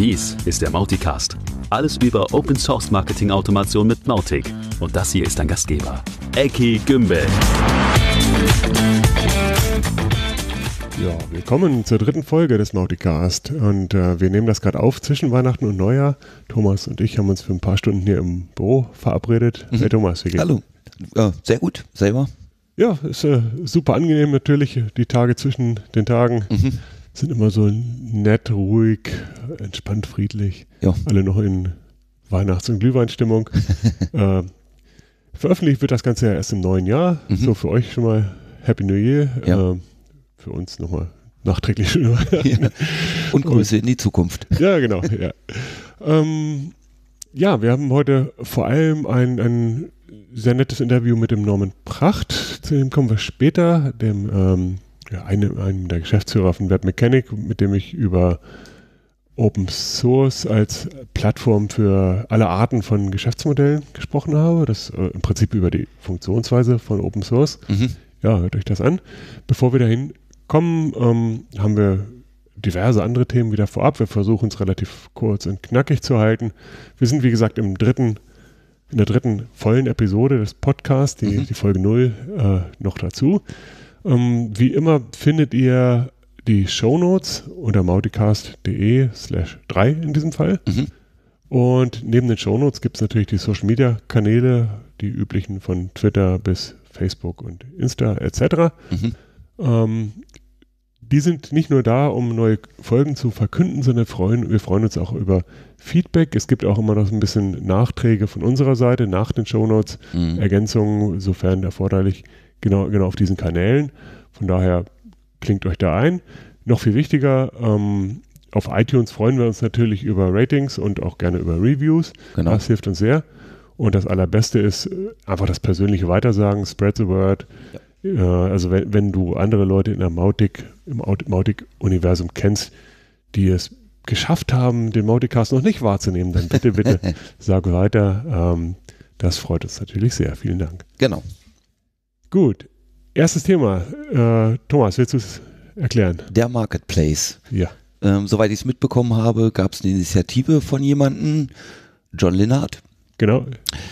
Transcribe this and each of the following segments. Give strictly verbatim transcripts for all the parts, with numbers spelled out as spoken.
Dies ist der Mauticast. Alles über Open Source Marketing Automation mit Mautic. Und das hier ist dein Gastgeber, Eki Gümbel. Ja, willkommen zur dritten Folge des Mauticast. Und äh, wir nehmen das gerade auf zwischen Weihnachten und Neujahr. Thomas und ich haben uns für ein paar Stunden hier im Büro verabredet. Mhm. Hey Thomas, wie geht's? Hallo. Äh, sehr gut. Selber? Ja, ist äh, super angenehm natürlich. Die Tage zwischen den Tagen Mhm. sind immer so nett, ruhig, entspannt, friedlich. Ja. Alle noch in Weihnachts- und Glühweinstimmung. äh, veröffentlicht wird das Ganze ja erst im neuen Jahr. Mhm. So für euch schon mal Happy New Year. Ja. Äh, für uns nochmal nachträglich schon. Ja. Und Grüße in die Zukunft. Ja, genau. Ja. Ähm, ja, wir haben heute vor allem ein, ein sehr nettes Interview mit dem Norman Pracht. Zu dem kommen wir später. Dem ähm, ja, einem, einem der Geschäftsführer von Webmechanic, mit dem ich über Open Source als Plattform für alle Arten von Geschäftsmodellen gesprochen habe. Das äh, im Prinzip über die Funktionsweise von Open Source. Mhm. Ja, hört euch das an. Bevor wir dahin kommen, ähm, haben wir diverse andere Themen wieder vorab. Wir versuchen es relativ kurz und knackig zu halten. Wir sind, wie gesagt, im dritten, in der dritten vollen Episode des Podcasts, die, Mhm. die Folge null, äh, noch dazu. Ähm, wie immer findet ihr die Shownotes unter mauticast.de slash drei in diesem Fall. Mhm. Und neben den Shownotes gibt es natürlich die Social-Media-Kanäle, die üblichen von Twitter bis Facebook und Insta et cetera. Mhm. Ähm, die sind nicht nur da, um neue Folgen zu verkünden, sondern freuen, wir freuen uns auch über Feedback. Es gibt auch immer noch ein bisschen Nachträge von unserer Seite nach den Shownotes, Mhm. Ergänzungen, sofern erforderlich, genau, genau auf diesen Kanälen. Von daher klingt euch da ein. Noch viel wichtiger, ähm, auf iTunes freuen wir uns natürlich über Ratings und auch gerne über Reviews. Genau. Das hilft uns sehr. Und das Allerbeste ist äh, einfach das persönliche Weitersagen, spread the word. Ja. Äh, also wenn, wenn du andere Leute in der Mautic, im Aut- Mautic-Universum kennst, die es geschafft haben, den Mauticast noch nicht wahrzunehmen, dann bitte, bitte sag weiter. Ähm, das freut uns natürlich sehr. Vielen Dank. Genau. Gut, erstes Thema. Äh, Thomas, willst du es erklären? Der Marketplace. Ja. Ähm, soweit ich es mitbekommen habe, gab es eine Initiative von jemandem, John Linnard, Genau.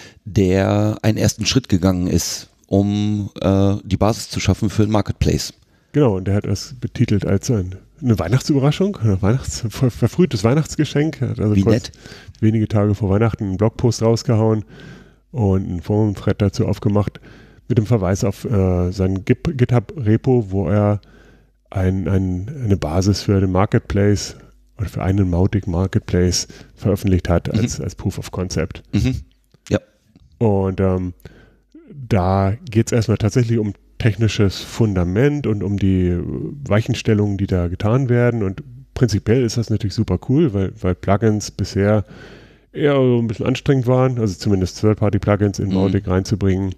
der einen ersten Schritt gegangen ist, um äh, die Basis zu schaffen für den Marketplace. Genau, und der hat das betitelt als ein, eine Weihnachtsüberraschung, ein Weihnachts-, ver- verfrühtes Weihnachtsgeschenk. Er hat also Wie kurz nett. wenige Tage vor Weihnachten einen Blogpost rausgehauen und einen Forum-Thread dazu aufgemacht mit dem Verweis auf äh, sein Git- GitHub-Repo, wo er ein, ein, eine Basis für den Marketplace oder für einen Mautic Marketplace veröffentlicht hat als, Mhm. als Proof of Concept. Mhm. Ja. Und ähm, da geht es erstmal tatsächlich um technisches Fundament und um die Weichenstellungen, die da getan werden. Und prinzipiell ist das natürlich super cool, weil, weil Plugins bisher eher so ein bisschen anstrengend waren, also zumindest Third-Party-Plugins in Mhm. Mautic reinzubringen.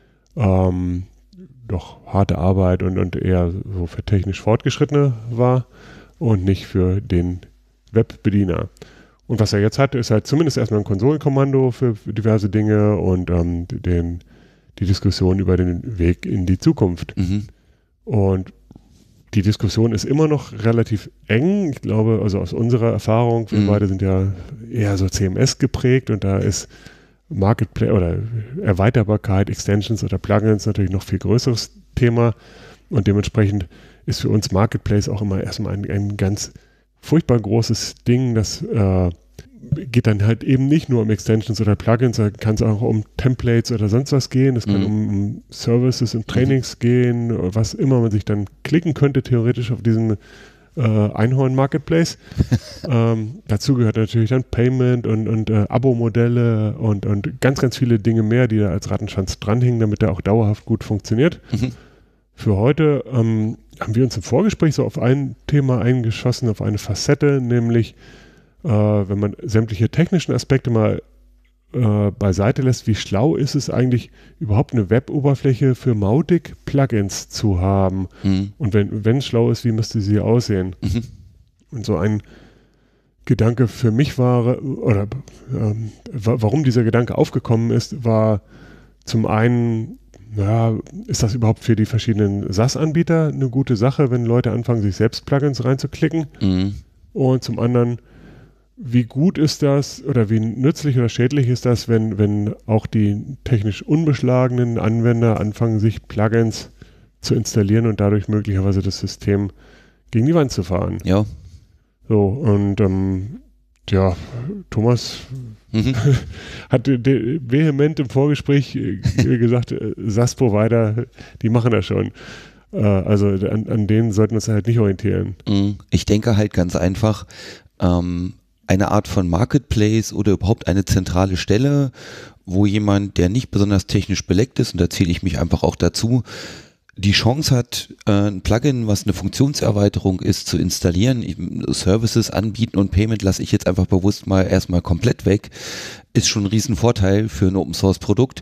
Ähm, doch harte Arbeit und, und eher so für technisch Fortgeschrittene war und nicht für den Webbediener. Und was er jetzt hat, ist halt zumindest erstmal ein Konsolenkommando für, für diverse Dinge und ähm, den, die Diskussion über den Weg in die Zukunft. Mhm. Und die Diskussion ist immer noch relativ eng. Ich glaube, also aus unserer Erfahrung, wir Mhm. beide sind ja eher so C M S geprägt und da ist Marketplace oder Erweiterbarkeit, Extensions oder Plugins natürlich noch viel größeres Thema und dementsprechend ist für uns Marketplace auch immer erstmal ein, ein ganz furchtbar großes Ding, das äh, geht dann halt eben nicht nur um Extensions oder Plugins, da kann es auch um Templates oder sonst was gehen, es kann Mhm. um, um Services und Trainings gehen, was immer man sich dann klicken könnte theoretisch auf diesem äh, Einhorn-Marketplace. ähm, dazu gehört natürlich dann Payment und, und äh, Abo-Modelle und, und ganz, ganz viele Dinge mehr, die da als Rattenschwanz dranhängen, damit der auch dauerhaft gut funktioniert. Mhm. Für heute ähm, haben wir uns im Vorgespräch so auf ein Thema eingeschossen, auf eine Facette, nämlich äh, wenn man sämtliche technischen Aspekte mal äh, beiseite lässt, wie schlau ist es eigentlich, überhaupt eine Web-Oberfläche für Mautic-Plugins zu haben? Mhm. Und wenn, wenn es schlau ist, wie müsste sie aussehen? Mhm. Und so ein Gedanke für mich war, oder ähm, wa- warum dieser Gedanke aufgekommen ist, war zum einen, ja, ist das überhaupt für die verschiedenen SaaS-Anbieter eine gute Sache, wenn Leute anfangen, sich selbst Plugins reinzuklicken? Mhm. Und zum anderen, wie gut ist das oder wie nützlich oder schädlich ist das, wenn, wenn auch die technisch unbeschlagenen Anwender anfangen, sich Plugins zu installieren und dadurch möglicherweise das System gegen die Wand zu fahren. Ja. So, und ähm, ja, Thomas mhm. hat vehement im Vorgespräch gesagt, S A S-Provider, die machen das schon. Äh, also an, an denen sollten wir uns halt nicht orientieren. Ich denke halt ganz einfach, ähm, eine Art von Marketplace oder überhaupt eine zentrale Stelle, wo jemand, der nicht besonders technisch beleckt ist, und da zähle ich mich einfach auch dazu, die Chance hat, ein Plugin, was eine Funktionserweiterung ist, zu installieren, Services anbieten und Payment lasse ich jetzt einfach bewusst mal erstmal komplett weg, ist schon ein Riesenvorteil für ein Open-Source-Produkt.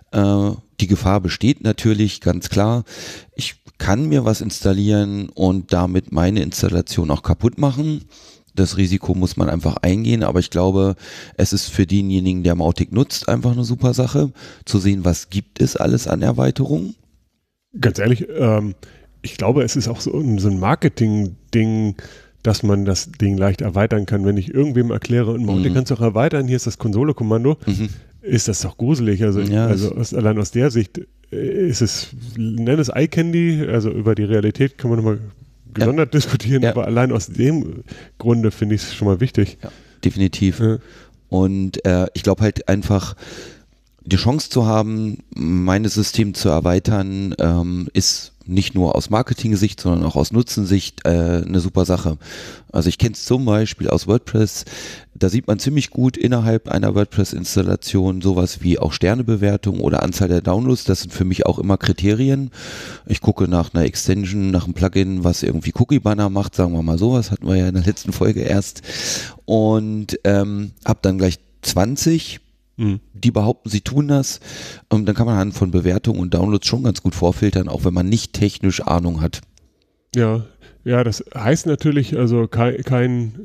Die Gefahr besteht natürlich, ganz klar. Ich kann mir was installieren und damit meine Installation auch kaputt machen. Das Risiko muss man einfach eingehen, aber ich glaube, es ist für denjenigen, der Mautic nutzt, einfach eine super Sache, zu sehen, was gibt es alles an Erweiterungen. Ganz ehrlich, ähm, ich glaube, es ist auch so ein, so ein Marketing-Ding, dass man das Ding leicht erweitern kann. Wenn ich irgendwem erkläre, und Mautic mhm. kannst du auch erweitern, hier ist das Konsole-Kommando, mhm. ist das doch gruselig. Also, ja, also aus, allein aus der Sicht ist es, nenn es Eye-Candy, also über die Realität kann man nochmal gesondert ja. diskutieren, ja. aber allein aus dem Grunde finde ich es schon mal wichtig. Ja, definitiv. Ja. Und äh, ich glaube halt einfach, die Chance zu haben, mein System zu erweitern, ähm, ist nicht nur aus Marketing-Sicht, sondern auch aus Nutzensicht äh, eine super Sache. Also ich kenne es zum Beispiel aus WordPress, da sieht man ziemlich gut innerhalb einer WordPress-Installation sowas wie auch Sternebewertung oder Anzahl der Downloads, das sind für mich auch immer Kriterien. Ich gucke nach einer Extension, nach einem Plugin, was irgendwie Cookie-Banner macht, sagen wir mal sowas, hatten wir ja in der letzten Folge erst, und ähm, habe dann gleich zwanzig, die behaupten, sie tun das, und dann kann man anhand von Bewertungen und Downloads schon ganz gut vorfiltern, auch wenn man nicht technisch Ahnung hat. Ja, ja, das heißt natürlich, also kein, kein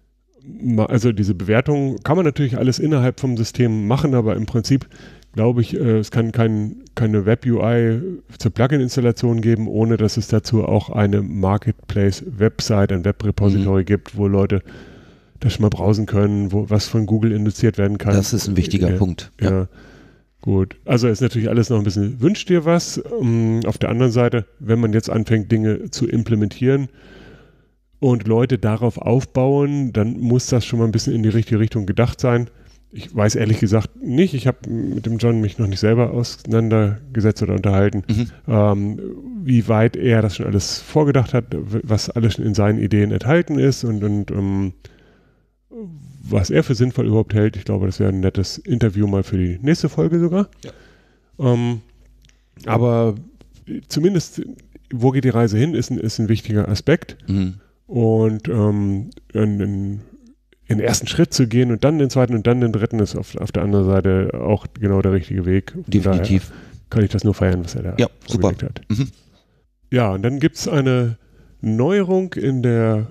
also diese Bewertungen kann man natürlich alles innerhalb vom System machen, aber im Prinzip glaube ich, es kann kein, keine Web-U I zur Plugin-Installation geben, ohne dass es dazu auch eine Marketplace-Website, ein Web-Repository mhm. gibt, wo Leute das schon mal browsen können, wo was von Google induziert werden kann. Das ist ein wichtiger äh, Punkt. Ja. ja, gut. Also ist natürlich alles noch ein bisschen, wünscht dir was. Um, auf der anderen Seite, wenn man jetzt anfängt, Dinge zu implementieren und Leute darauf aufbauen, dann muss das schon mal ein bisschen in die richtige Richtung gedacht sein. Ich weiß ehrlich gesagt nicht. Ich habe mit dem John mich noch nicht selber auseinandergesetzt oder unterhalten, mhm. ähm, wie weit er das schon alles vorgedacht hat, was alles schon in seinen Ideen enthalten ist und, und um, was er für sinnvoll überhaupt hält. Ich glaube, das wäre ein nettes Interview mal für die nächste Folge sogar. Ja. Ähm, aber zumindest, wo geht die Reise hin, ist ein, ist ein wichtiger Aspekt. Mhm. Und ähm, in, in, in den ersten Schritt zu gehen und dann den zweiten und dann den dritten ist auf, auf der anderen Seite auch genau der richtige Weg. Von Definitiv. Kann ich das nur feiern, was er da ja, super. hat. Mhm. Ja, und dann gibt es eine Neuerung in der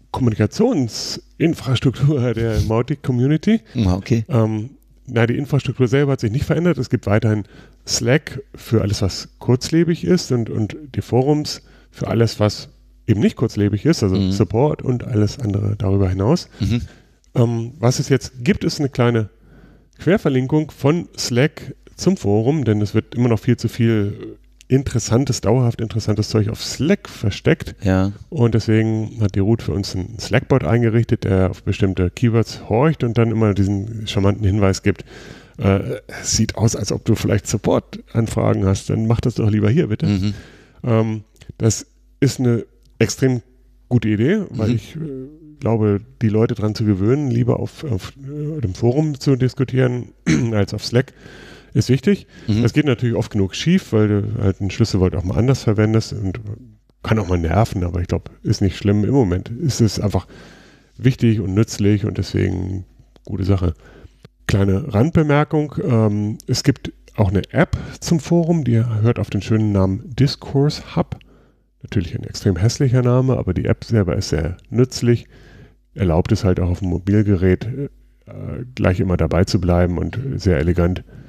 Kommunikationsinfrastruktur der Mautic-Community. Okay. Ähm, na, die Infrastruktur selber hat sich nicht verändert. Es gibt weiterhin Slack für alles, was kurzlebig ist und, und die Forums für alles, was eben nicht kurzlebig ist, also mhm. Support und alles andere darüber hinaus. Mhm. Ähm, was es jetzt gibt, ist eine kleine Querverlinkung von Slack zum Forum, denn es wird immer noch viel zu viel interessantes, dauerhaft interessantes Zeug auf Slack versteckt. Ja. Und deswegen hat die Ruth für uns einen Slack-Bot eingerichtet, der auf bestimmte Keywords horcht und dann immer diesen charmanten Hinweis gibt, äh, es sieht aus, als ob du vielleicht Support-Anfragen hast, dann mach das doch lieber hier, bitte. Mhm. Ähm, das ist eine extrem gute Idee, weil mhm. ich äh, glaube, die Leute daran zu gewöhnen, lieber auf, auf äh, dem Forum zu diskutieren, als auf Slack, ist wichtig. Mhm. Das geht natürlich oft genug schief, weil du halt ein Schlüsselwort auch mal anders verwendest und kann auch mal nerven, aber ich glaube, ist nicht schlimm. Im Moment ist es einfach wichtig und nützlich und deswegen gute Sache. Kleine Randbemerkung, ähm, es gibt auch eine App zum Forum, die hört auf den schönen Namen Discourse Hub. Natürlich ein extrem hässlicher Name, aber die App selber ist sehr nützlich, erlaubt es halt auch auf dem Mobilgerät äh, gleich immer dabei zu bleiben und sehr elegant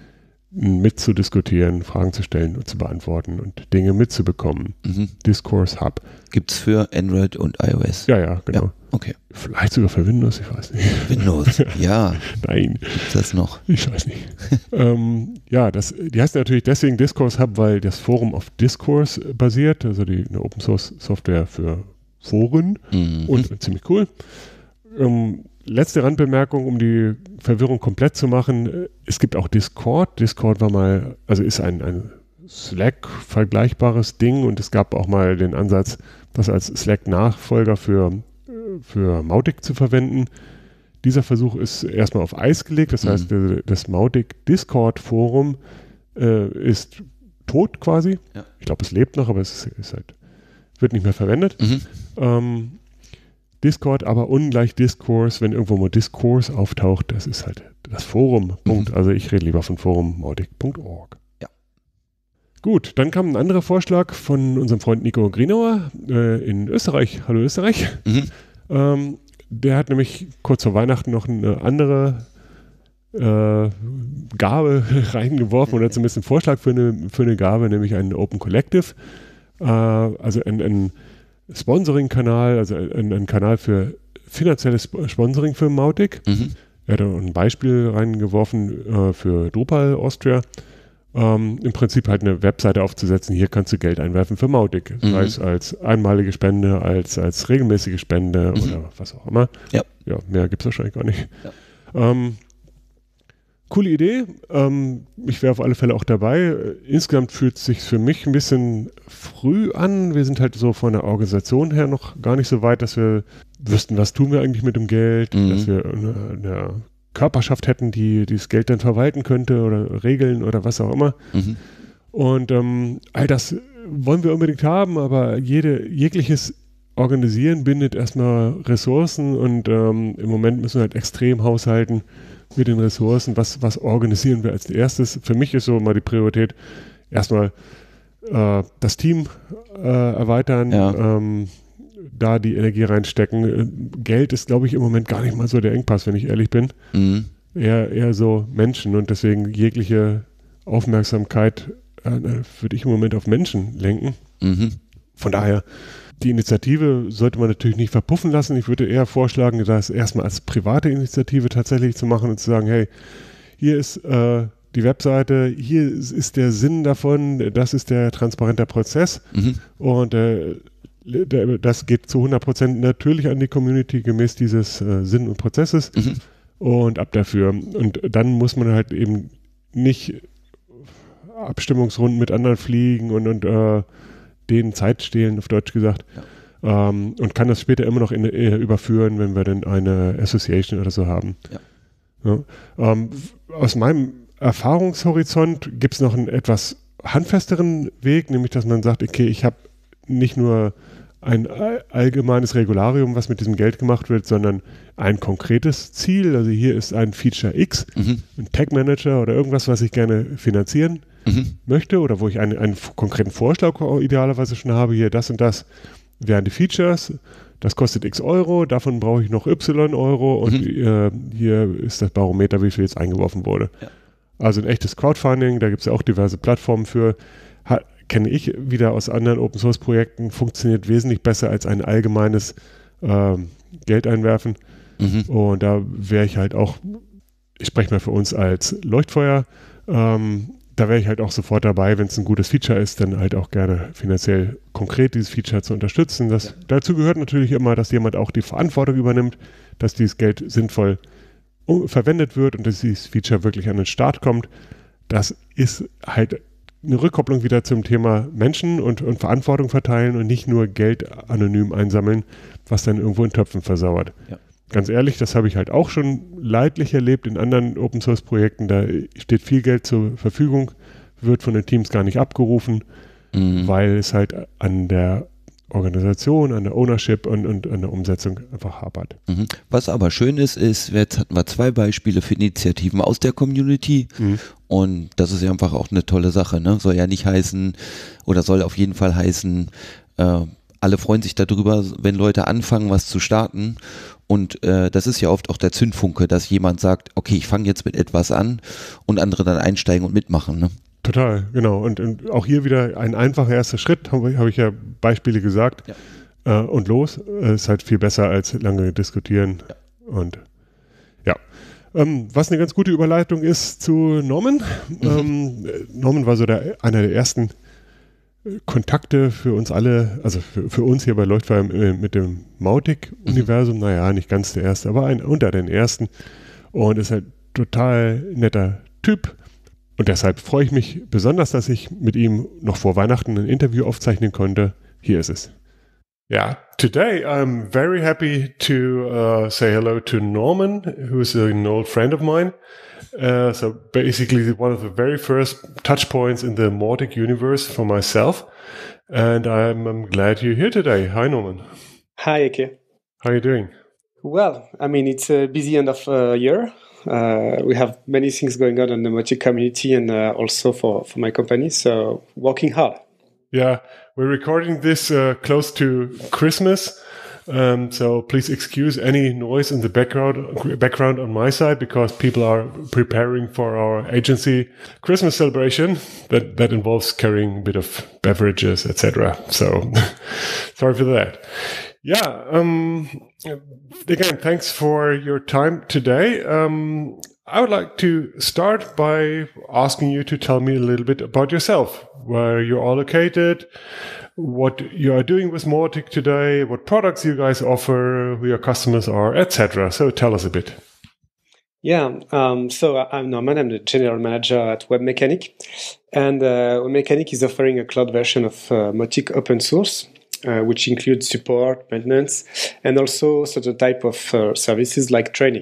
mitzudiskutieren, Fragen zu stellen und zu beantworten und Dinge mitzubekommen. Mhm. Discourse Hub. Gibt es für Android und iOS? Ja, ja, genau. Ja, okay. Vielleicht sogar für Windows, ich weiß nicht. Windows, ja. Nein. Gibt's das noch? Ich weiß nicht. ähm, ja, das, die heißt natürlich deswegen Discourse Hub, weil das Forum auf Discourse basiert, also die eine Open Source Software für Foren mhm. und ziemlich cool. Ähm, letzte Randbemerkung, um die Verwirrung komplett zu machen. Es gibt auch Discord. Discord war mal, also ist ein, ein Slack-vergleichbares Ding und es gab auch mal den Ansatz, das als Slack-Nachfolger für, für Mautic zu verwenden. Dieser Versuch ist erstmal auf Eis gelegt. Das mhm. heißt, das Mautic-Discord-Forum äh, ist tot quasi. Ja. Ich glaube, es lebt noch, aber es ist, ist halt, wird nicht mehr verwendet. Mhm. Ähm, Discord, aber ungleich Discourse, wenn irgendwo mal Discourse auftaucht, das ist halt das Forum. Punkt. Mhm. Also ich rede lieber von forum mautic punkt org. Ja. Gut, dann kam ein anderer Vorschlag von unserem Freund Nico Grienauer äh, in Österreich. Hallo Österreich. Mhm. Ähm, der hat nämlich kurz vor Weihnachten noch eine andere äh, Gabe reingeworfen oder zumindest einen Vorschlag für eine, für eine Gabe, nämlich einen Open Collective. Äh, also ein, ein Sponsoring-Kanal, also ein, ein Kanal für finanzielles Sponsoring für Mautic. Mhm. Er hat ein Beispiel reingeworfen äh, für Drupal Austria. Ähm, Im Prinzip halt eine Webseite aufzusetzen, hier kannst du Geld einwerfen für Mautic. Mhm. Sei es als einmalige Spende, als, als regelmäßige Spende mhm. oder was auch immer. Ja, ja mehr gibt es wahrscheinlich gar nicht. Ja. Ähm, Coole Idee. Ähm, ich wäre auf alle Fälle auch dabei. Insgesamt fühlt es sich für mich ein bisschen früh an. Wir sind halt so von der Organisation her noch gar nicht so weit, dass wir wüssten, was tun wir eigentlich mit dem Geld, mhm. dass wir eine, eine Körperschaft hätten, die dieses Geld dann verwalten könnte oder regeln oder was auch immer. Mhm. Und ähm, all das wollen wir unbedingt haben, aber jede, jegliches Organisieren bindet erstmal Ressourcen und ähm, im Moment müssen wir halt extrem haushalten mit den Ressourcen. Was, was organisieren wir als erstes? Für mich ist so mal die Priorität, erstmal äh, das Team äh, erweitern, ja. ähm, da die Energie reinstecken. Geld ist, glaube ich, im Moment gar nicht mal so der Engpass, wenn ich ehrlich bin. Mhm. Eher, eher so Menschen und deswegen jegliche Aufmerksamkeit äh, würde ich im Moment auf Menschen lenken. Mhm. Von daher, die Initiative sollte man natürlich nicht verpuffen lassen. Ich würde eher vorschlagen, das erstmal als private Initiative tatsächlich zu machen und zu sagen, hey, hier ist äh, die Webseite, hier ist, ist der Sinn davon, das ist der transparente Prozess mhm. und äh, das geht zu hundert Prozent natürlich an die Community gemäß dieses äh, Sinn und Prozesses mhm. und ab dafür. Und dann muss man halt eben nicht Abstimmungsrunden mit anderen fliegen und, und äh, denen Zeit stehlen, auf Deutsch gesagt, ja. ähm, und kann das später immer noch in, äh, überführen, wenn wir dann eine Association oder so haben. Ja. Ja, ähm, aus meinem Erfahrungshorizont gibt es noch einen etwas handfesteren Weg, nämlich dass man sagt, okay, ich habe nicht nur ein allgemeines Regularium, was mit diesem Geld gemacht wird, sondern ein konkretes Ziel. Also hier ist ein Feature X, mhm. ein Tag Manager oder irgendwas, was ich gerne finanzieren mhm. möchte oder wo ich einen, einen konkreten Vorschlag idealerweise schon habe, hier das und das wären die Features, das kostet x Euro, davon brauche ich noch y Euro und mhm. äh, hier ist das Barometer, wie viel jetzt eingeworfen wurde. Ja. Also ein echtes Crowdfunding, da gibt es ja auch diverse Plattformen für, ha, kenne ich wieder aus anderen Open-Source-Projekten, funktioniert wesentlich besser als ein allgemeines äh, Geld einwerfen. Mhm. Und da wäre ich halt auch, ich spreche mal für uns als Leuchtfeuer, ähm, da wäre ich halt auch sofort dabei, wenn es ein gutes Feature ist, dann halt auch gerne finanziell konkret dieses Feature zu unterstützen. Das, ja. Dazu gehört natürlich immer, dass jemand auch die Verantwortung übernimmt, dass dieses Geld sinnvoll um, verwendet wird und dass dieses Feature wirklich an den Start kommt. Das ist halt eine Rückkopplung wieder zum Thema Menschen und, und Verantwortung verteilen und nicht nur Geld anonym einsammeln, was dann irgendwo in Töpfen versauert. Ja. Ganz ehrlich, das habe ich halt auch schon leidlich erlebt in anderen Open-Source-Projekten. Da steht viel Geld zur Verfügung, wird von den Teams gar nicht abgerufen, mhm. weil es halt an der Organisation, an der Ownership und, und an der Umsetzung einfach hapert. Mhm. Was aber schön ist, ist, jetzt hatten wir zwei Beispiele für Initiativen aus der Community mhm. und das ist ja einfach auch eine tolle Sache, ne? Soll ja nicht heißen oder soll auf jeden Fall heißen, äh, alle freuen sich darüber, wenn Leute anfangen, was zu starten. Und äh, das ist ja oft auch der Zündfunke, dass jemand sagt, okay, ich fange jetzt mit etwas an und andere dann einsteigen und mitmachen. Ne? Total, genau. Und, und auch hier wieder ein einfacher erster Schritt, habe hab ich ja Beispiele gesagt. Ja. Äh, und los, äh, ist halt viel besser als lange diskutieren. Ja. Und ja. Ähm, was eine ganz gute Überleitung ist zu Norman. Mhm. Ähm, Norman war so der, einer der ersten Kontakte für uns alle, also für, für uns hier bei Leuchtfeuer mit dem Mautic-Universum, mhm. naja, nicht ganz der erste, aber ein, unter den ersten und ist halt total netter Typ und deshalb freue ich mich besonders, dass ich mit ihm noch vor Weihnachten ein Interview aufzeichnen konnte. Hier ist es. Yeah, today I'm very happy to uh, say hello to Norman, who's an old friend of mine. Uh, so basically one of the very first touch points in the Mautic universe for myself. And I'm, I'm glad you're here today. Hi, Norman. Hi, Eke. How are you doing? Well, I mean, it's a busy end of uh, year. Uh, we have many things going on in the Mautic community and uh, also for, for my company. So working hard. Yeah, we're recording this uh, close to Christmas. Um, so please excuse any noise in the background background on my side because people are preparing for our agency Christmas celebration that, that involves carrying a bit of beverages, et cetera. So sorry for that. Yeah. Um, again, thanks for your time today. Um, I would like to start by asking you to tell me a little bit about yourself, where you're all located, what you are doing with Mautic today, what products you guys offer, who your customers are, et cetera. So tell us a bit. Yeah, um, so I'm Norman. I'm the general manager at Webmecanic, and uh, Webmecanic is offering a cloud version of uh, Mautic open source, uh, which includes support, maintenance, and also certain type of uh, services like training.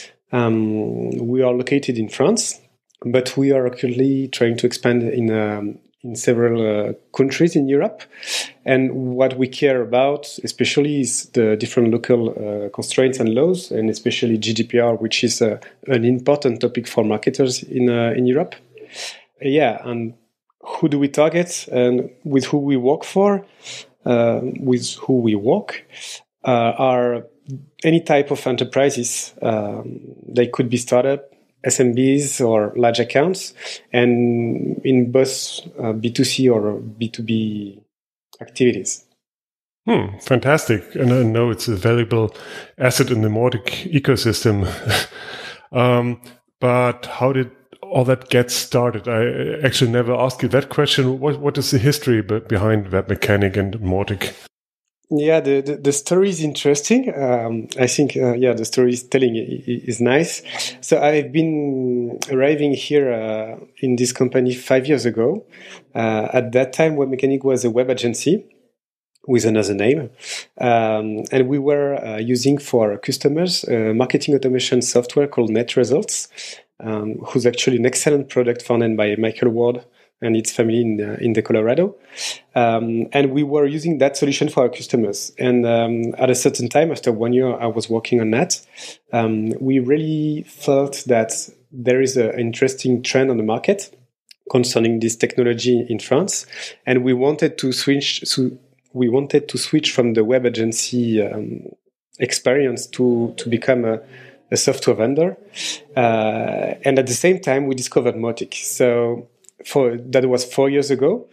Um, we are located in France, but we are currently trying to expand in um, in several uh, countries in Europe. And what we care about, especially, is the different local uh, constraints and laws, and especially G D P R, which is uh, an important topic for marketers in uh, in Europe. Yeah, and who do we target and with who we work for, uh, with who we work, uh, are any type of enterprises. Um, they could be startup, S M Bs, or large accounts, and in both uh, B two C or B two B activities. Hmm, fantastic. And I know it's a valuable asset in the Mautic ecosystem. um, but how did all that get started? I actually never asked you that question. What, what is the history behind Webmecanic and Mautic? Yeah, the, the, the story is interesting. Um, I think, uh, yeah, the storytelling is nice. So I've been arriving here uh, in this company five years ago. Uh, at that time, Webmecanic was a web agency with another name. Um, and we were uh, using for our customers uh, marketing automation software called NetResults, um, who's actually an excellent product founded by Michael Ward and its family in, uh, in the Colorado. Um, and we were using that solution for our customers. And um, at a certain time, after one year I was working on that, um, we really felt that there is an interesting trend on the market concerning this technology in France. And we wanted to switch, so we wanted to switch from the web agency um, experience to, to become a, a software vendor. Uh, and at the same time, we discovered Mautic. So For, that was four years ago.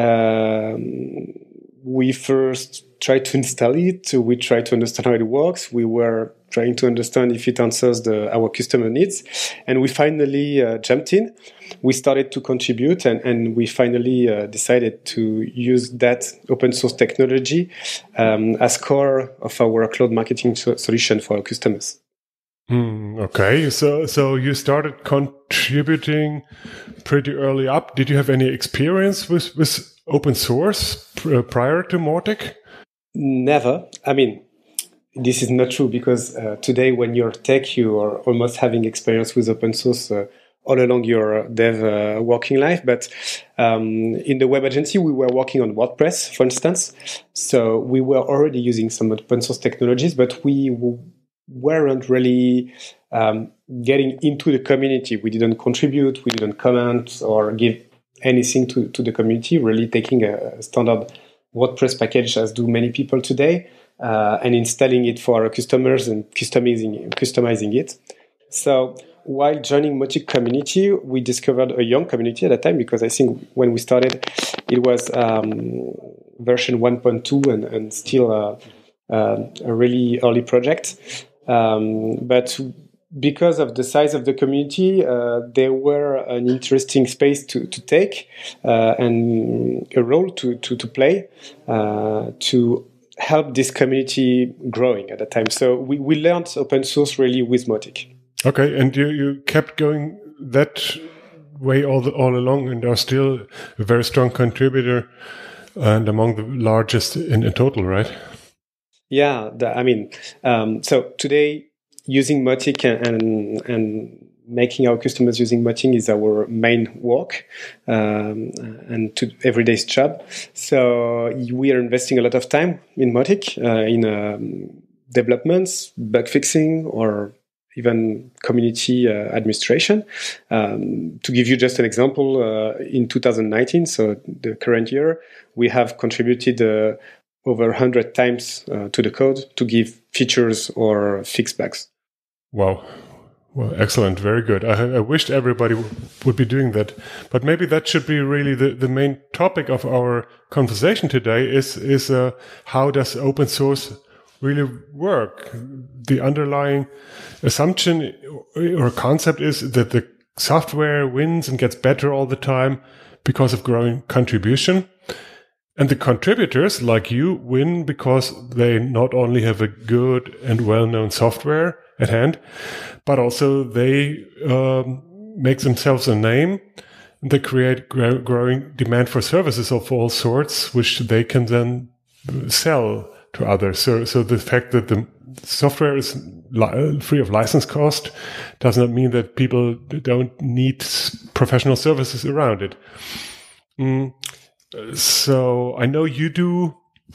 Um, we first tried to install it. We tried to understand how it works. We were trying to understand if it answers the, our customer needs. And we finally uh, jumped in. We started to contribute, and, and we finally uh, decided to use that open source technology um, as core of our cloud marketing so- solution for our customers. Hmm, okay, so so you started contributing pretty early up. Did you have any experience with, with open source pr- prior to Mautic? Never. I mean, this is not true because uh, today when you're tech, you are almost having experience with open source uh, all along your dev uh, working life. But um, in the web agency, we were working on WordPress, for instance. So we were already using some open source technologies, but we w- weren't really um, getting into the community. We didn't contribute, we didn't comment or give anything to, to the community, really taking a standard WordPress package as do many people today, uh, and installing it for our customers and customizing customizing it. So while joining Mautic community, we discovered a young community at that time, because I think when we started, it was um, version one point two and, and still uh, uh, a really early project. Um, but because of the size of the community, uh, there were an interesting space to, to take uh, and a role to, to, to play uh, to help this community growing at that time. So we, we learned open source really with Mautic. Okay, and you, you kept going that way all the, all along, and are still a very strong contributor and among the largest in, in total, right? Yeah, the, I mean, um, so today using Mautic and, and and making our customers using Mautic is our main work um, and to everyday's job. So we are investing a lot of time in Mautic, uh, in um, developments, bug fixing, or even community uh, administration. Um, to give you just an example, uh, in two thousand nineteen, so the current year, we have contributed uh, over one hundred times uh, to the code to give features or fix bugs. Wow. Well, excellent. Very good. I, I wished everybody w- would be doing that. But maybe that should be really the, the main topic of our conversation today is, is uh, how does open source really work? The underlying assumption or concept is that the software wins and gets better all the time because of growing contribution. And the contributors, like you, win because they not only have a good and well-known software at hand, but also they um, make themselves a name. They create grow- growing demand for services of all sorts, which they can then sell to others. So, so the fact that the software is li- free of license cost does not mean that people don't need professional services around it. Mm. So I know you do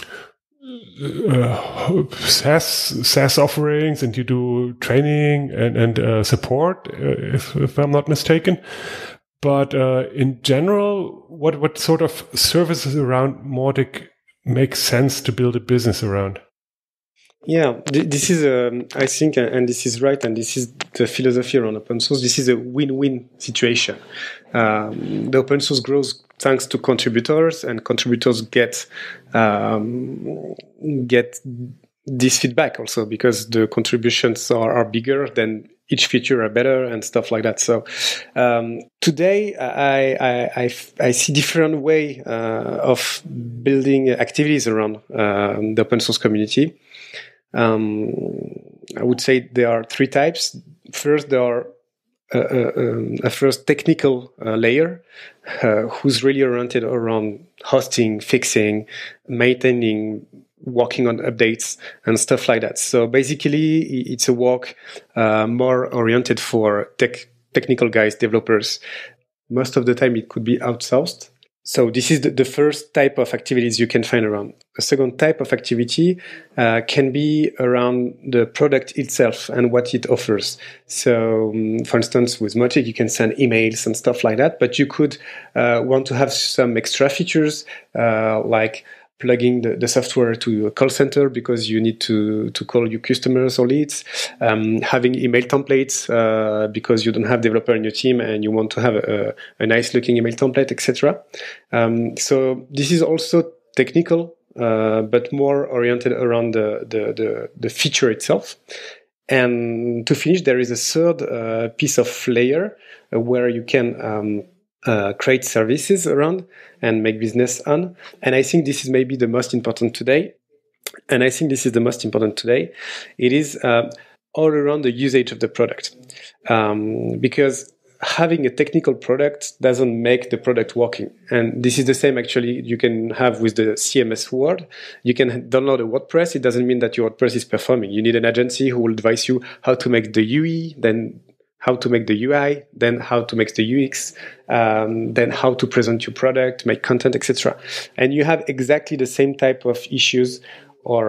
uh, SaaS SaaS offerings, and you do training and and uh, support, uh, if if I'm not mistaken. But uh, in general, what what sort of services around Mautic make sense to build a business around? Yeah, th- this is, um, I think, and this is right, and this is the philosophy around open source. This is a win-win situation. Um, the open source grows thanks to contributors, and contributors get um, get this feedback also because the contributions are, are bigger, then each feature are better and stuff like that. So um, today I, I, I, I see different way uh, of building activities around uh, the open source community. Um, I would say there are three types. First, there are a, a, a first technical uh, layer uh, who's really oriented around hosting, fixing, maintaining, working on updates and stuff like that. So basically, it's a work uh, more oriented for tech technical guys, developers. Most of the time, it could be outsourced. So this is the, the first type of activities you can find around. A second type of activity uh, can be around the product itself and what it offers. So, um, for instance, with Mautic, you can send emails and stuff like that, but you could uh, want to have some extra features uh, like plugging the, the software to a call center because you need to, to call your customers or leads, um, having email templates uh, because you don't have developer in your team and you want to have a, a nice looking email template, et cetera. Um, so this is also technical, uh, but more oriented around the, the, the, the feature itself. And to finish, there is a third uh, piece of layer uh, where you can um, Uh, create services around and make business on. And I think this is maybe the most important today. And I think this is the most important today. It is uh, all around the usage of the product. Um, because having a technical product doesn't make the product working. And this is the same actually you can have with the C M S world. You can download a WordPress. It doesn't mean that your WordPress is performing. You need an agency who will advise you how to make the U I, then how to make the U I, then how to make the U X, um, then how to present your product, make content, et cetera. And you have exactly the same type of issues or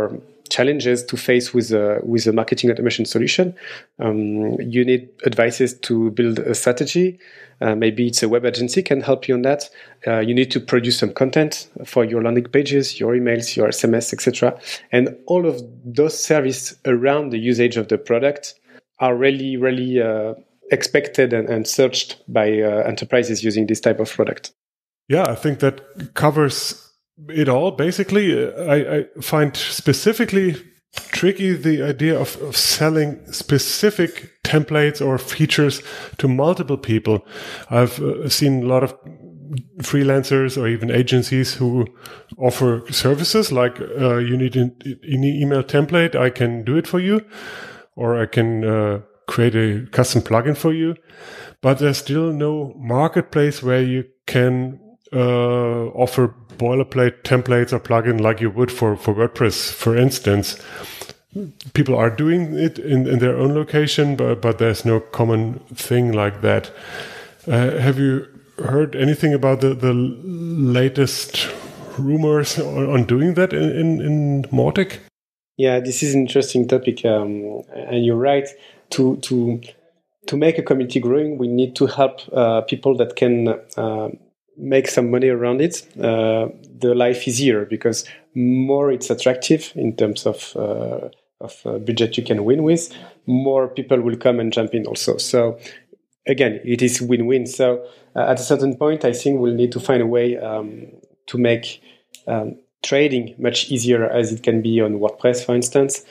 challenges to face with a, with a marketing automation solution. Um, you need advices to build a strategy. Uh, maybe it's a web agency can help you on that. Uh, you need to produce some content for your landing pages, your emails, your S M S, et cetera. And all of those services around the usage of the product are really, really uh, expected and, and searched by uh, enterprises using this type of product. Yeah, I think that covers it all. Basically, I, I find specifically tricky the idea of, of selling specific templates or features to multiple people. I've uh, seen a lot of freelancers or even agencies who offer services like uh, you need an, an email template, I can do it for you, or I can uh, create a custom plugin for you. But there's still no marketplace where you can uh, offer boilerplate templates or plugin like you would for, for WordPress, for instance. People are doing it in, in their own location, but, but there's no common thing like that. Uh, have you heard anything about the, the latest rumors on, on doing that in, in, in Mautic? Yeah, this is an interesting topic, um, and you're right. To to to make a community growing, we need to help uh, people that can uh, make some money around it. Uh, the life easier because more it's attractive in terms of uh, of uh, budget you can win with, more people will come and jump in also. So again, it is win-win. So uh, at a certain point, I think we'll need to find a way um, to make um, trading much easier as it can be on WordPress, for instance.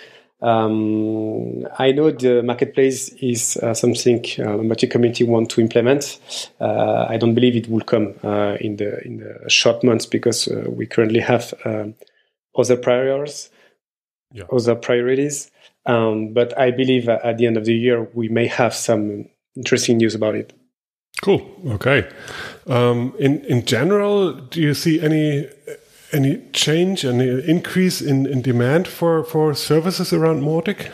Um, I know the marketplace is uh, something uh, Mautic community want to implement. Uh, I don't believe it will come uh, in the in the short months because uh, we currently have um, other priorities. Yeah. Other priorities. Um, but I believe at the end of the year, we may have some interesting news about it. Cool. Okay. Um, in, in general, do you see any any change, any increase in, in demand for, for services around Mautic?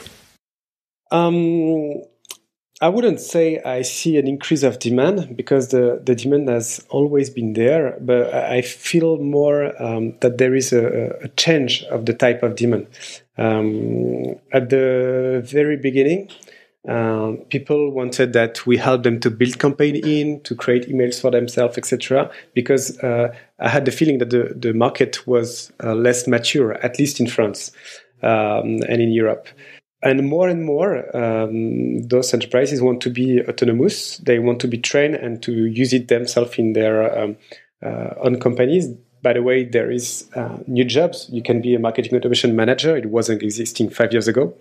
Um, I wouldn't say I see an increase of demand because the, the demand has always been there, but I feel more um, that there is a, a change of the type of demand. Um, at the very beginning, um, people wanted that we help them to build campaign in, to create emails for themselves, et cetera. Because uh, I had the feeling that the, the market was uh, less mature, at least in France um, and in Europe. And more and more, um, those enterprises want to be autonomous. They want to be trained and to use it themselves in their um, uh, own companies. By the way, there is uh, new jobs. You can be a marketing automation manager. It wasn't existing five years ago.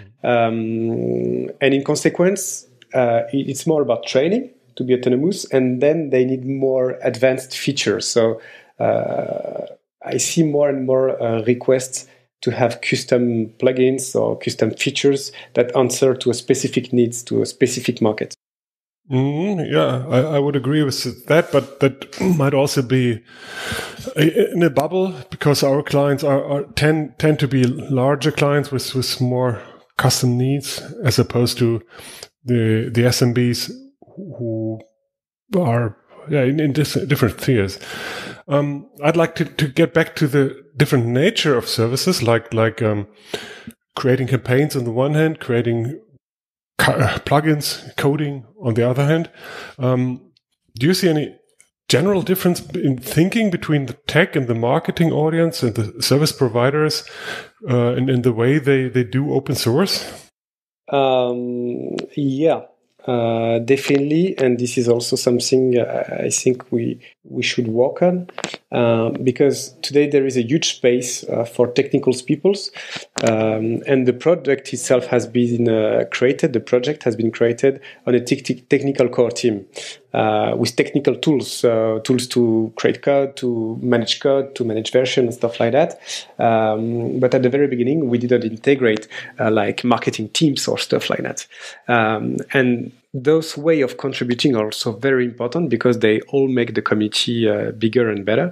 Um, and in consequence, uh, it's more about training to be autonomous. And then they need more advanced features. So uh, I see more and more uh, requests to have custom plugins or custom features that answer to a specific needs, to a specific market. Mm, yeah, I, I would agree with that, but that might also be in a bubble because our clients are, are tend tend to be larger clients with, with more custom needs as opposed to the the S M Bs who are yeah in, in dis- different tiers. Um, I'd like to, to get back to the different nature of services, like like um, creating campaigns on the one hand, creating co- plugins, coding on the other hand. Um, do you see any general difference in thinking between the tech and the marketing audience and the service providers uh, and in the way they, they do open source? Um, yeah. Uh, definitely, and this is also something uh, I think we we should work on um, because today there is a huge space uh, for technical peoples, um, and the product itself has been uh, created. The project has been created on a te- technical core team uh, with technical tools, uh, tools to create code, to manage code, to manage version and stuff like that. Um, but at the very beginning, we didn't integrate uh, like marketing teams or stuff like that, um, and those way of contributing are also very important because they all make the community uh, bigger and better.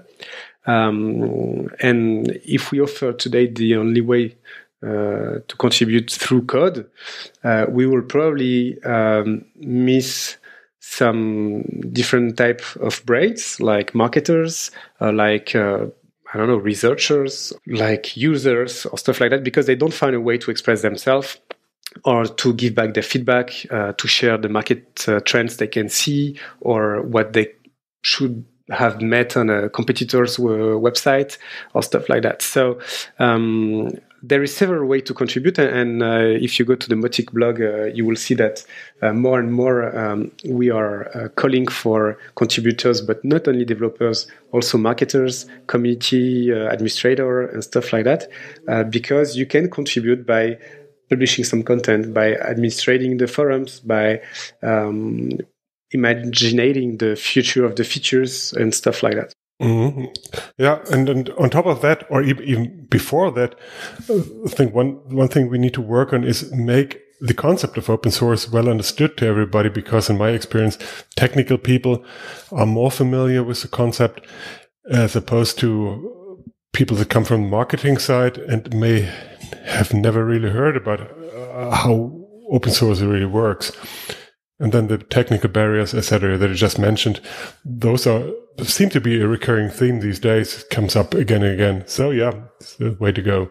Um, and if we offer today the only way uh, to contribute through code, uh, we will probably um, miss some different type of brains, like marketers, uh, like uh, I don't know, researchers, like users or stuff like that, because they don't find a way to express themselves or to give back their feedback, uh, to share the market uh, trends they can see or what they should have met on a competitor's uh, website or stuff like that. So um, there is several ways to contribute, and uh, if you go to the Mautic blog, uh, you will see that uh, more and more um, we are uh, calling for contributors, but not only developers, also marketers, community uh, administrator, and stuff like that, uh, because you can contribute by publishing some content, by administrating the forums, by um, imagining the future of the features and stuff like that. Mm-hmm. Yeah, and, and on top of that, or even, even before that, I think one one thing we need to work on is make the concept of open source well understood to everybody, because in my experience, technical people are more familiar with the concept as opposed to people that come from the marketing side and may have never really heard about uh, how open source really works. And then the technical barriers, et cetera, that I just mentioned, those are seem to be a recurring theme these days. It comes up again and again. So yeah, it's the way to go.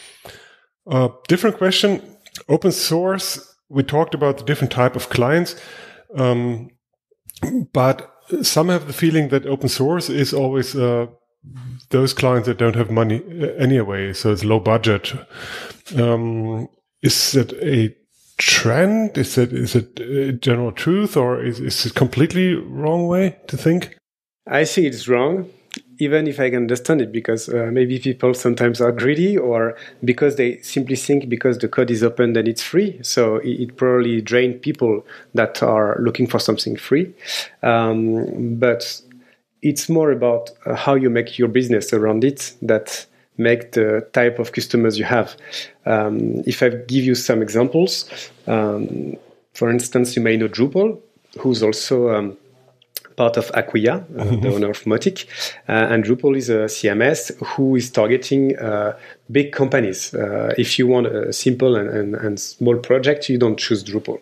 Uh, different question. Open source. We talked about the different type of clients, um, but some have the feeling that open source is always uh, those clients that don't have money anyway. So it's low budget. Um, is that a trend? Is it is it a general truth, or is, is it completely wrong way to think? I think it's wrong, even if I can understand it, because uh, maybe people sometimes are greedy, or because they simply think because the code is open then it's free. So it, it probably drains people that are looking for something free. Um, but it's more about uh, how you make your business around it that make the type of customers you have. Um, if I give you some examples, um, for instance, you may know Drupal, who's also um, part of Acquia, uh, mm-hmm. the owner of Mautic. Uh, and Drupal is a C M S who is targeting uh, big companies. Uh, if you want a simple and, and, and small project, you don't choose Drupal.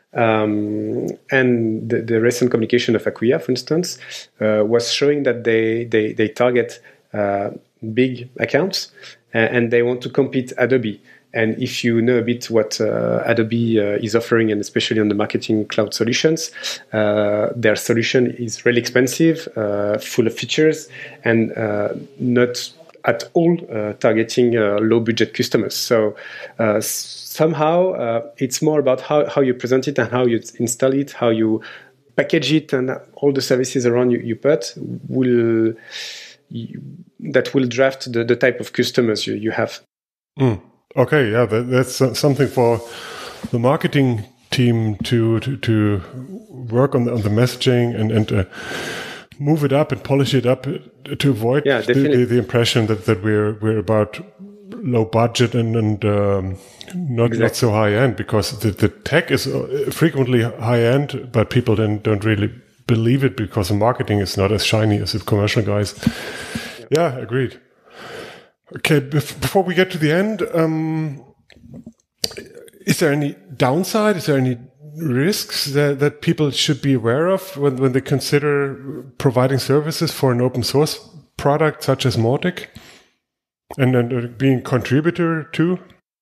Um, and the, the recent communication of Acquia, for instance, uh, was showing that they, they, they target uh, big accounts, and, and they want to compete Adobe. And if you know a bit what uh, Adobe uh, is offering, and especially on the marketing cloud solutions, uh, their solution is really expensive, uh, full of features, and uh, not at all uh, targeting uh, low-budget customers. So uh, somehow uh, it's more about how, how you present it and how you install it, how you package it, and all the services around you, you put will... You, that will draft the, the type of customers you, you have. Mm. Okay, yeah, that, that's uh, something for the marketing team to to, to work on the, on the messaging and, and uh, move it up and polish it up to avoid yeah, the, the, the impression that, that we're we're about low budget and, and um, not exactly. not so high end, because the, the tech is frequently high end, but people then don't really believe it because the marketing is not as shiny as the commercial guys. Yeah, agreed. Okay, bef- before we get to the end, um, is there any downside? Is there any risks that, that people should be aware of when, when they consider providing services for an open source product such as Mautic, and then being contributor to?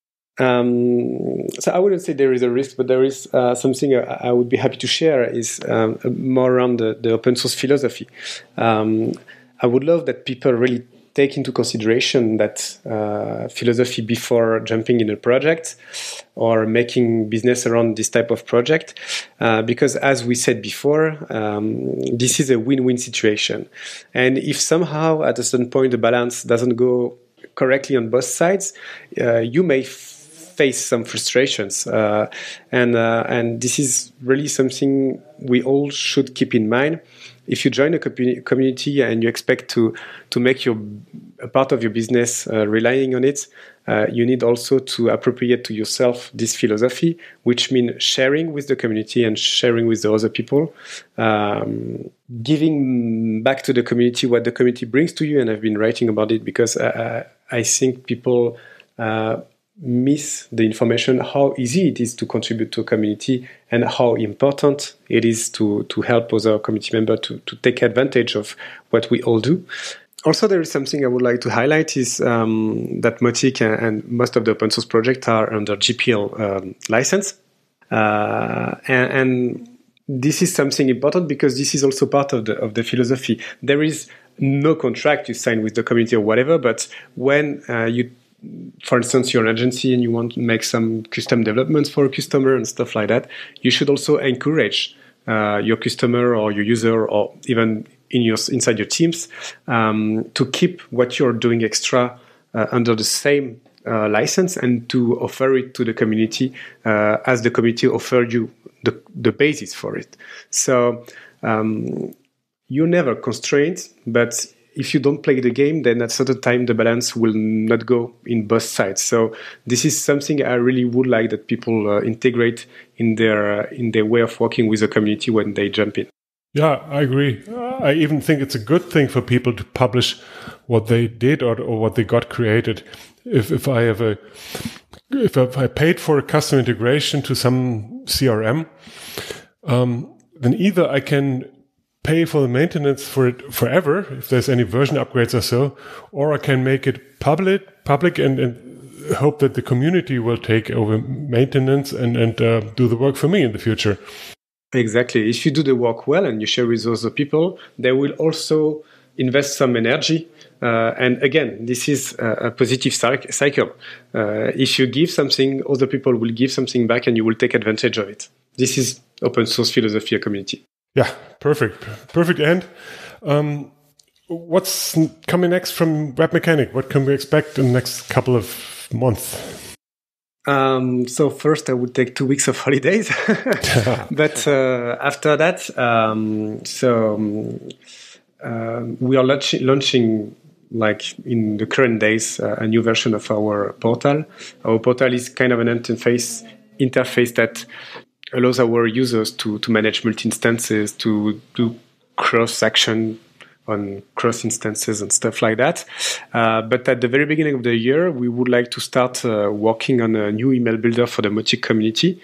Um, so I wouldn't say there is a risk, but there is uh, something I, I would be happy to share is um, more around the, the open source philosophy. Um, I would love that people really take into consideration that uh, philosophy before jumping in a project or making business around this type of project, uh, because as we said before, um, this is a win-win situation. And if somehow at a certain point the balance doesn't go correctly on both sides, uh, you may f- face some frustrations, uh, and uh, and this is really something we all should keep in mind. If you join a community and you expect to to make your a part of your business uh, relying on it, uh, you need also to appropriate to yourself this philosophy, which means sharing with the community and sharing with the other people, um, giving back to the community what the community brings to you. And I've been writing about it because uh, I think people uh, miss the information, how easy it is to contribute to a community and how important it is to, to help other community members to, to take advantage of what we all do. Also, there is something I would like to highlight is um, that Mautic and, and most of the open source projects are under G P L um, license. Uh, and, and this is something important because this is also part of the of the philosophy. There is no contract you sign with the community or whatever, but when uh, you, for instance, you're an agency and you want to make some custom developments for a customer and stuff like that, you should also encourage uh, your customer or your user or even in your inside your teams um, to keep what you're doing extra uh, under the same uh, license and to offer it to the community uh, as the community offered you the, the basis for it. So um, you're never constrained, but if you don't play the game, then at a certain time the balance will not go in both sides. So this is something I really would like that people uh, integrate in their uh, in their way of working with the community when they jump in. Yeah, I agree. I even think it's a good thing for people to publish what they did or, or what they got created. If if I have a if I paid for a custom integration to some C R M, um, then either I can pay for the maintenance for it forever if there's any version upgrades or so, or I can make it public, public and, and hope that the community will take over maintenance and and uh, do the work for me in the future. Exactly. If you do the work well and you share with other people, they will also invest some energy. Uh, and again, this is a, a positive cycle. Uh, if you give something, other people will give something back and you will take advantage of it. This is open source philosophy of community. Yeah, perfect. Perfect end. Um, what's coming next from Webmecanik? What can we expect in the next couple of months? Um, so first I would take two weeks of holidays, but uh, after that, um, so um, uh, we are launch- launching like in the current days uh, a new version of our portal. Our portal is kind of an interface interface that allows our users to, to manage multi-instances, to do cross-action on cross instances and stuff like that. Uh, but at the very beginning of the year, we would like to start uh, working on a new email builder for the Mautic community.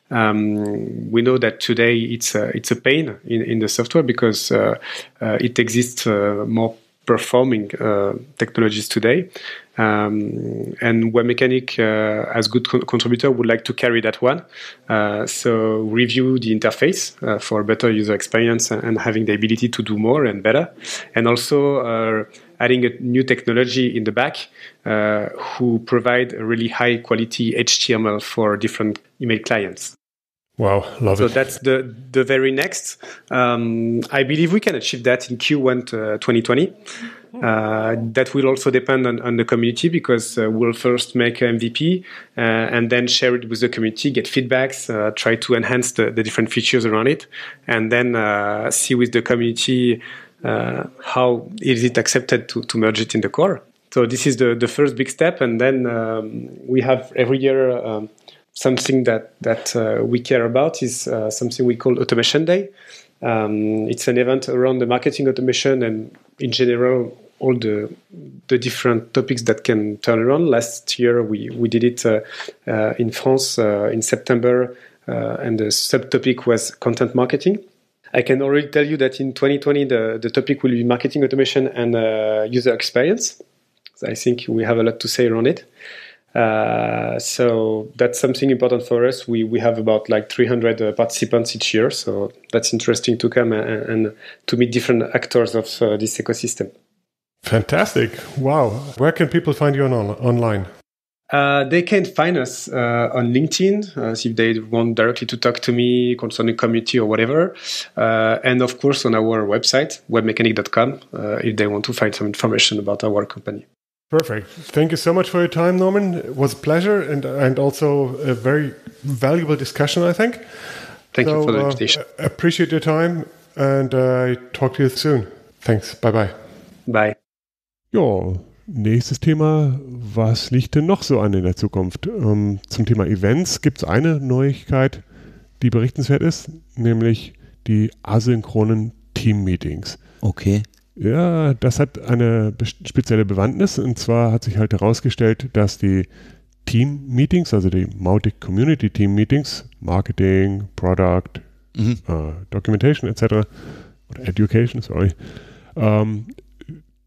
Um, we know that today it's a, it's a pain in, in the software because uh, uh, it exists uh, more performing uh, technologies today. Um, and Webmecanik, uh, as good co- contributor, would like to carry that one. Uh, so review the interface uh, for better user experience and, and having the ability to do more and better. And also uh, adding a new technology in the back uh, who provide a really high quality H T M L for different email clients. Wow, love so it. So that's the, the very next. Um, I believe we can achieve that in Q one uh, twenty twenty. Uh, that will also depend on, on the community because uh, we'll first make an M V P uh, and then share it with the community, get feedbacks, uh, try to enhance the, the different features around it, and then uh, see with the community uh, how is it accepted to, to merge it in the core. So this is the, the first big step, and then um, we have every year um, something that, that uh, we care about is uh, something we call Automation Day. Um, it's an event around the marketing automation and in general all the the different topics that can turn around. Last year we, we did it uh, uh, in France uh, in September uh, and the subtopic was content marketing. I can already tell you that in twenty twenty the, the topic will be marketing automation and uh, user experience. So I think we have a lot to say around it. Uh, so that's something important for us. We we have about like three hundred uh, participants each year, so that's interesting to come and, and to meet different actors of uh, this ecosystem. Fantastic! Wow. Where can people find you on, on online? Uh, they can find us uh, on LinkedIn uh, if they want directly to talk to me concerning community or whatever, uh, and of course on our website webmecanik dot com uh, if they want to find some information about our company. Perfect. Thank you so much for your time, Norman. It was a pleasure and and also a very valuable discussion, I think. Thank so, you for the uh, invitation. Appreciate your time and uh, I talk to you soon. Thanks. Bye-bye. Bye. Ja, nächstes Thema. Was liegt denn noch so an in der Zukunft? Ähm, zum Thema Events gibt es eine Neuigkeit, die berichtenswert ist, nämlich die asynchronen Team-Meetings. Okay. Ja, das hat eine spezielle Bewandtnis und zwar hat sich halt herausgestellt, dass die Team-Meetings, also die Mautic Community Team-Meetings, Marketing, Product, mhm. äh, Documentation et cetera oder Education, sorry, ähm,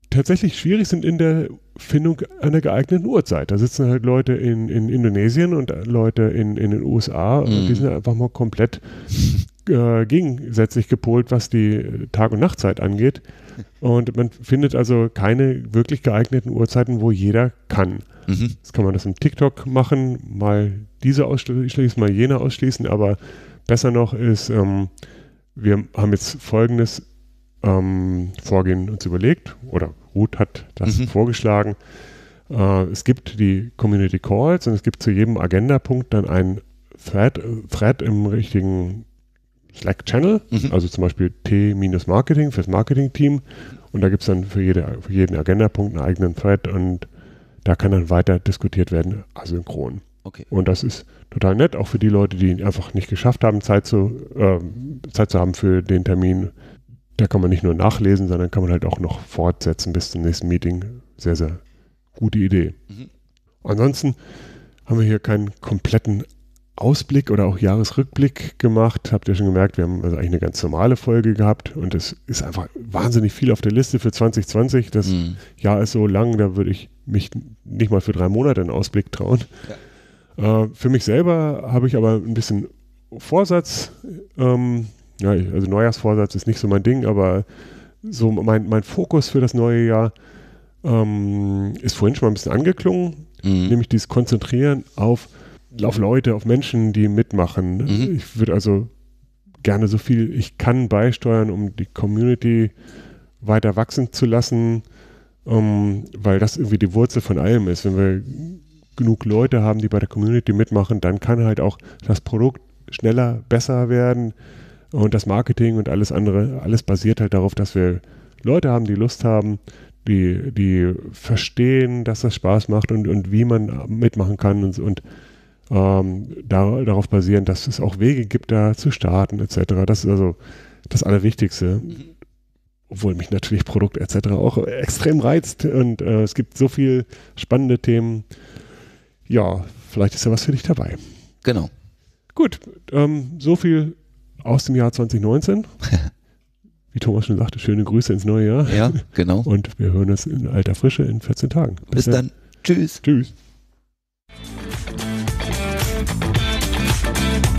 tatsächlich schwierig sind in der Findung einer geeigneten Uhrzeit. Da sitzen halt Leute in, in Indonesien und Leute in, in den U S A, Mhm. und die sind einfach mal komplett äh, gegensätzlich gepolt, was die Tag- und Nachtzeit angeht. Und man findet also keine wirklich geeigneten Uhrzeiten, wo jeder kann. Mhm. Jetzt kann man das im TikTok machen, mal diese ausschließen, mal jene ausschließen, aber besser noch ist, ähm, wir haben jetzt folgendes ähm, Vorgehen uns überlegt, oder Ruth hat das Mhm. vorgeschlagen. Äh, es gibt die Community Calls und es gibt zu jedem Agendapunkt dann einen Thread, Thread im richtigen Slack-Channel, Mhm. also zum Beispiel T-Marketing fürs Marketing-Team, und da gibt es dann für, jede, für jeden Agendapunkt einen eigenen Thread und da kann dann weiter diskutiert werden, asynchron. Okay. Und das ist total nett, auch für die Leute, die einfach nicht geschafft haben, Zeit zu, äh, Zeit zu haben für den Termin. Da kann man nicht nur nachlesen, sondern kann man halt auch noch fortsetzen bis zum nächsten Meeting. Sehr, sehr gute Idee. Mhm. Ansonsten haben wir hier keinen kompletten Ausblick oder auch Jahresrückblick gemacht. Habt ihr schon gemerkt, wir haben also eigentlich eine ganz normale Folge gehabt und es ist einfach wahnsinnig viel auf der Liste für zwanzig zwanzig. Das Mhm. Jahr ist so lang, da würde ich mich nicht mal für drei Monate einen Ausblick trauen. Äh, für mich selber habe ich aber ein bisschen Vorsatz. Ähm, ja, also Neujahrsvorsatz ist nicht so mein Ding, aber so mein, mein Fokus für das neue Jahr ähm, ist vorhin schon mal ein bisschen angeklungen, Mhm. nämlich dieses Konzentrieren auf, auf Leute, auf Menschen, die mitmachen. Mhm. Ich würde also gerne so viel ich kann beisteuern, um die Community weiter wachsen zu lassen, um, weil das irgendwie die Wurzel von allem ist. Wenn wir genug Leute haben, die bei der Community mitmachen, dann kann halt auch das Produkt schneller, besser werden und das Marketing und alles andere, alles basiert halt darauf, dass wir Leute haben, die Lust haben, die, die verstehen, dass das Spaß macht und, und wie man mitmachen kann und, und ähm, da, darauf basieren, dass es auch Wege gibt, da zu starten et cetera. Das ist also das Allerwichtigste. Mhm. Obwohl mich natürlich Produkt et cetera auch extrem reizt und äh, es gibt so viele spannende Themen. Ja, vielleicht ist ja was für dich dabei. Genau. Gut, ähm, so viel aus dem Jahr zwanzig neunzehn. Wie Thomas schon sagte, schöne Grüße ins neue Jahr. Ja, genau. Und wir hören uns in alter Frische in vierzehn Tagen. Bis dann. Tschüss. Tschüss.